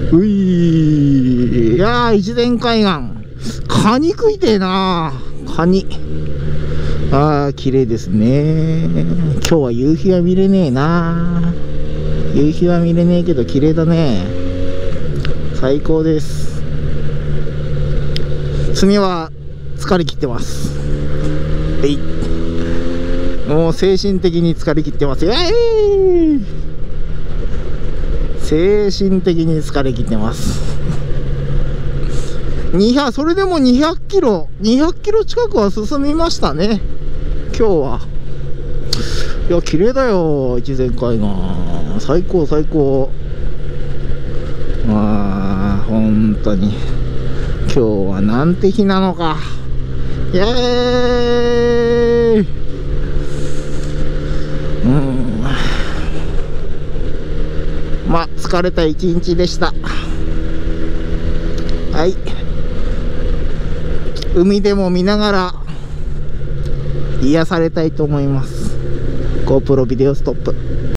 うい、いやー、越前海岸カニ食いてえな。カニ、あー綺麗ですね。今日は夕日は見れねえな。夕日は見れねえけど綺麗だね。最高です。次は疲れ切ってます。もう精神的に疲れ切ってますよ。精神的に疲れ切ってます。それでも200キロ近くは進みましたね、今日は。いや、綺麗だよ、越前海岸。最高、最高。本当に。今日はなんて日なのか。イエーイ。まあ、疲れた一日でした。はい。海でも見ながら癒されたいと思います。GoPro ビデオストップ。